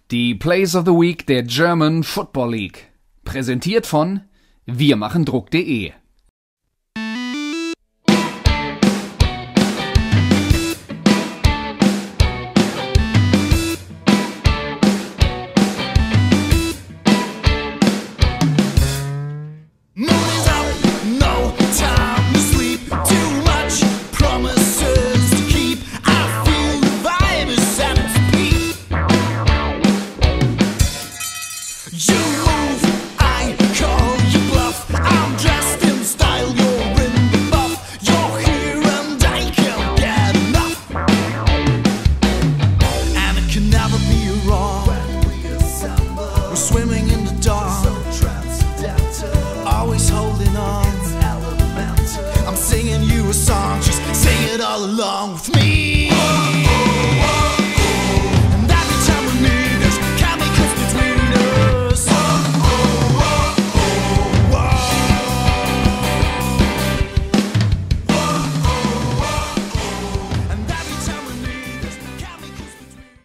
Die Plays of the Week der German Football League. Präsentiert von wirmachendruck.de. Swimming in the dark, always holding on. I'm singing you a song, just sing it all along with me.